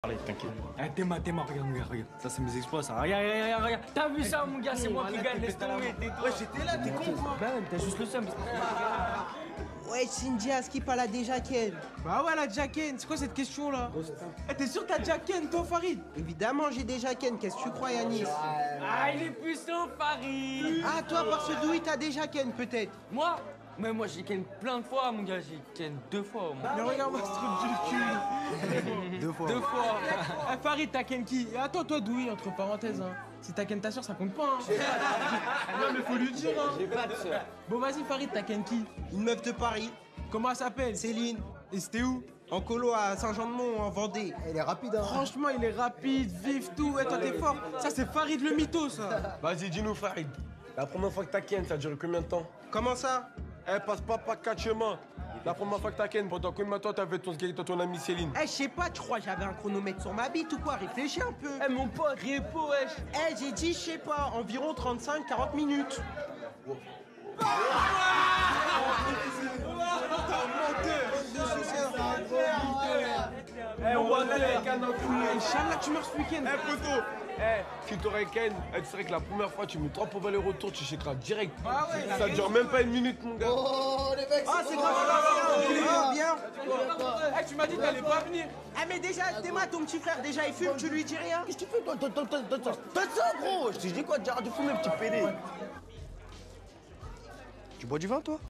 Allez, t'inquiète. Eh, Théma, regarde. Ça, c'est mes exploits, ça. Regarde. T'as vu ça, mon gars? C'est moi qui gagne, laisse tomber. Ouais, j'étais là, t'es con quoi? Bah, t'as juste le seum. Ouais, Cindy, à skip, elle a déjà Ken. Bah ouais, la Jacken, c'est quoi cette question là? Eh, t'es sûr que t'as Jacken, toi, Farid? Évidemment, j'ai déjà Ken. Qu'est-ce que tu crois, Yanis? Ah, il est puissant, Farid. Ah, toi, par ce douille, t'as déjà Ken, peut-être. Moi? Mais moi, j'ai ken plein de fois, mon gars. J'ai ken 2 fois au moins. Mais regarde-moi ce truc du cul. Deux fois. Eh, Farid, t'as Ken qui? Et attends, toi, Douy, entre parenthèses, hein. Si t'as Ken ta soeur, ça compte pas, hein. Non, mais faut lui dire, hein. J'ai pas de soeur. Bon, vas-y, Farid, t'as Ken qui? Une meuf de Paris, Comment elle s'appelle? Céline, Et c'était où? en colo à Saint-Jean-de-Mont, en Vendée. Elle est rapide, hein. Franchement, il est rapide, vif, tout. Et toi, t'es fort. Ça, c'est Farid le mytho, ça. Vas-y, dis-nous, Farid. La première fois que t'as Ken, ça a duré combien de temps? Comment ça? Eh, passe pas 4 chemins. La première fois que t'as Ken, pendant combien de temps t'avais ton skate ton ami Céline? Eh, je sais pas, tu crois que j'avais un chronomètre sur ma bite ou quoi? Réfléchis un peu. Eh, mon pote, Répo, wesh. Eh, j'ai dit, je sais pas, environ 35-40 minutes. Eh, on va aller avec un enculé. Inch'Allah, tu meurs ce week-end. Eh, poto. Eh, si t'aurais Ken, tu serais que la première fois, tu mets 3 pour aller-retour, tu chèqueras direct. Ah ouais, Ça dure même pas 1 minute, mon gars. Oh, les mecs, Ah, c'est grave, ah, bien. Eh, tu m'as dit que t'allais pas venir. Ah, mais déjà, Théma, ton petit frère, déjà, il fume, tu lui dis rien? Qu'est-ce que tu fais, toi? Donne ça, gros. Je te dis quoi? Arrête de fumer, petit pédé. Tu bois du vin, toi?